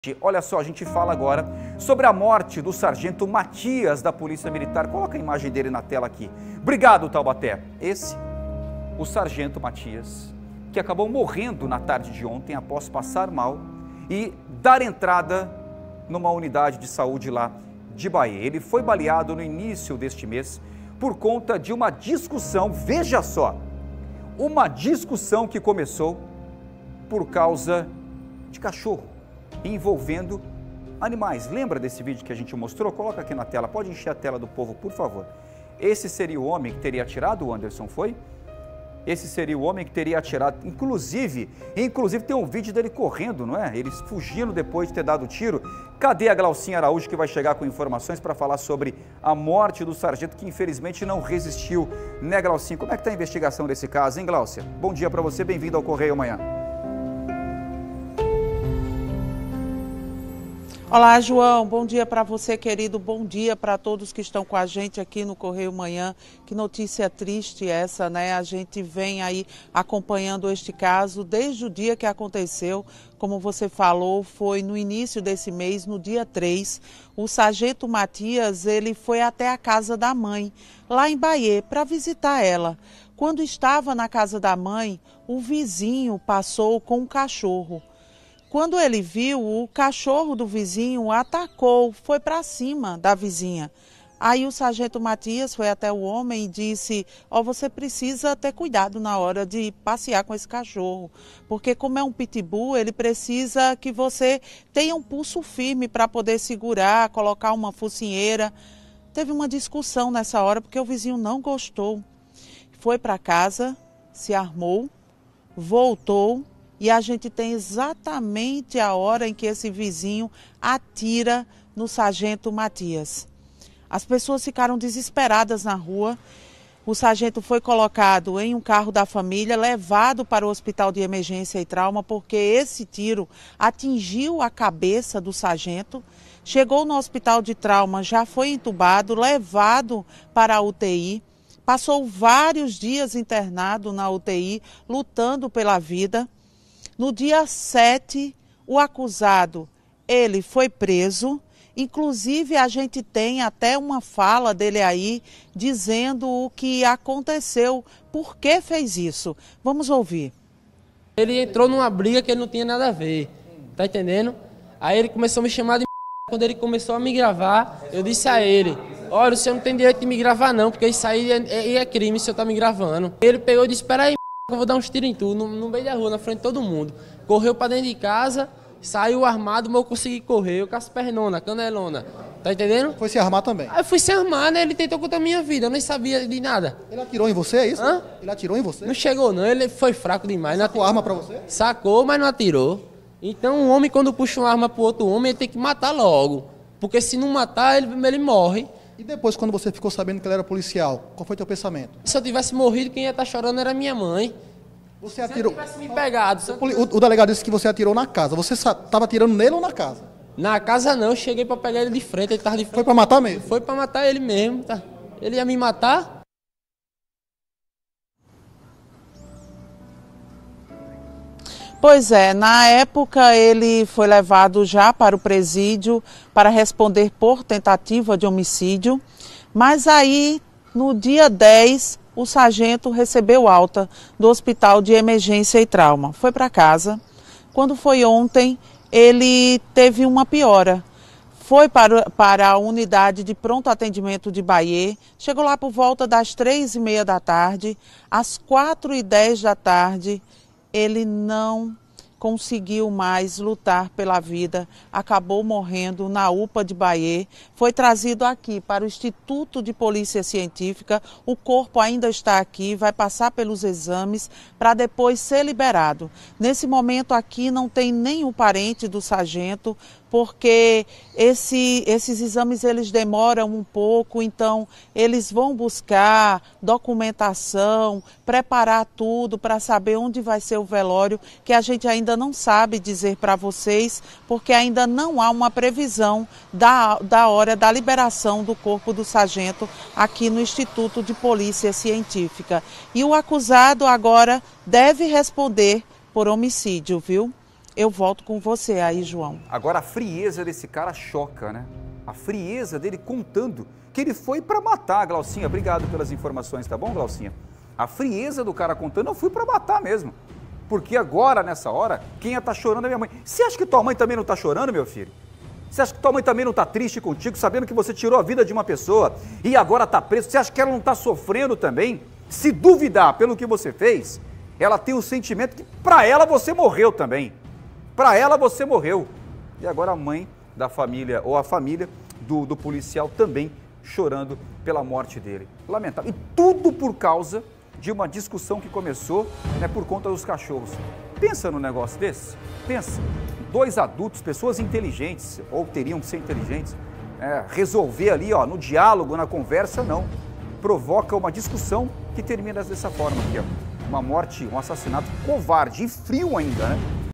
Olha só, a gente fala agora sobre a morte do sargento Matias da Polícia Militar. Coloca a imagem dele na tela aqui. Obrigado, Taubaté. Esse, o sargento Matias, que acabou morrendo na tarde de ontem após passar mal e dar entrada numa unidade de saúde lá de Bahia. Ele foi baleado no início deste mês por conta de uma discussão, veja só, uma discussão que começou por causa de cachorro, envolvendo animais. Lembra desse vídeo que a gente mostrou? Coloca aqui na tela, pode encher a tela do povo, por favor. Esse seria o homem que teria atirado, o Anderson, foi? Esse seria o homem que teria atirado, inclusive tem um vídeo dele correndo, não é? Eles fugindo depois de ter dado o tiro. Cadê a Glaucinha Araújo, que vai chegar com informações para falar sobre a morte do sargento, que infelizmente não resistiu, né, Glaucinha? Como é que está a investigação desse caso, hein, Glaucia? Bom dia para você, bem-vindo ao Correio Amanhã. Olá, João, bom dia para você, querido, bom dia para todos que estão com a gente aqui no Correio Manhã. Que notícia triste essa, né? A gente vem aí acompanhando este caso desde o dia que aconteceu. Como você falou, foi no início desse mês, no dia 3, o sargento Matias, ele foi até a casa da mãe, lá em Bahia, para visitar ela. Quando estava na casa da mãe, o vizinho passou com um cachorro. Quando ele viu, o cachorro do vizinho atacou, foi para cima da vizinha. Aí o sargento Matias foi até o homem e disse: você precisa ter cuidado na hora de passear com esse cachorro, porque como é um pitbull, ele precisa que você tenha um pulso firme para poder segurar, colocar uma focinheira. Teve uma discussão nessa hora porque o vizinho não gostou. Foi para casa, se armou, voltou. E a gente tem exatamente a hora em que esse vizinho atira no sargento Matias. As pessoas ficaram desesperadas na rua. O sargento foi colocado em um carro da família, levado para o hospital de emergência e trauma, porque esse tiro atingiu a cabeça do sargento. Chegou no hospital de trauma, já foi entubado, levado para a UTI. Passou vários dias internado na UTI, lutando pela vida. No dia 7, o acusado, ele foi preso, inclusive a gente tem até uma fala dele aí, dizendo o que aconteceu, por que fez isso. Vamos ouvir. Ele entrou numa briga que ele não tinha nada a ver, tá entendendo? Aí ele começou a me chamar de quando ele começou a me gravar, eu disse a ele: olha, você não tem direito de me gravar não, porque isso aí é crime se eu tá me gravando. Ele pegou e disse: espera aí, eu vou dar uns tiros em tu, no meio da rua, na frente de todo mundo. Correu pra dentro de casa, saiu armado, mas eu consegui correr, eu com as pernonas, canelona. Tá entendendo? Foi se armar também? Aí eu fui se armar, né? Ele tentou contra a minha vida, eu nem sabia de nada. Ele atirou em você, é isso? Hã? Ele atirou em você? Não chegou não, ele foi fraco demais. Sacou arma pra você? Sacou, mas não atirou. Então um homem, quando puxa uma arma pro outro homem, ele tem que matar logo. Porque se não matar, ele morre. E depois, quando você ficou sabendo que ele era policial, qual foi teu pensamento? Se eu tivesse morrido, quem ia estar chorando era minha mãe. Você atirou... Se eu tivesse me pegado... O delegado disse que você atirou na casa. Você estava atirando nele ou na casa? Na casa não, eu cheguei pra pegar ele de frente, ele tava de frente. Foi pra matar mesmo? Foi pra matar ele mesmo, tá? Ele ia me matar? Pois é, na época ele foi levado já para o presídio para responder por tentativa de homicídio, mas aí no dia 10 o sargento recebeu alta do hospital de emergência e trauma. Foi para casa. Quando foi ontem, ele teve uma piora. Foi para a unidade de pronto atendimento de Bahia, chegou lá por volta das 3h30 da tarde, às 4h10 da tarde, ele não conseguiu mais lutar pela vida, acabou morrendo na UPA de Bahia, foi trazido aqui para o Instituto de Polícia Científica, o corpo ainda está aqui, vai passar pelos exames para depois ser liberado. Nesse momento aqui não tem nenhum parente do sargento, porque esses exames eles demoram um pouco, então eles vão buscar documentação, preparar tudo para saber onde vai ser o velório, que a gente ainda não sabe dizer para vocês, porque ainda não há uma previsão da hora da liberação do corpo do sargento aqui no Instituto de Polícia Científica. E o acusado agora deve responder por homicídio, viu? eu volto com você aí, João. Agora, a frieza desse cara choca, né? A frieza dele contando que ele foi para matar, Glaucinha. Obrigado pelas informações, tá bom, Glaucinha? A frieza do cara contando, eu fui para matar mesmo. Porque agora, nessa hora, quem ia tá chorando é minha mãe. Você acha que tua mãe também não tá chorando, meu filho? Você acha que tua mãe também não tá triste contigo, sabendo que você tirou a vida de uma pessoa e agora tá preso? Você acha que ela não tá sofrendo também? Se duvidar pelo que você fez, ela tem o sentimento que para ela você morreu também. Para ela você morreu. E agora a mãe da família, ou a família do policial também chorando pela morte dele. Lamentável. E tudo por causa de uma discussão que começou, né, por conta dos cachorros. Pensa num negócio desse? Pensa. Dois adultos, pessoas inteligentes, ou teriam que ser inteligentes, resolver ali, ó, no diálogo, na conversa, não. Provoca uma discussão que termina dessa forma aqui, ó. Uma morte, um assassinato covarde e frio ainda, né?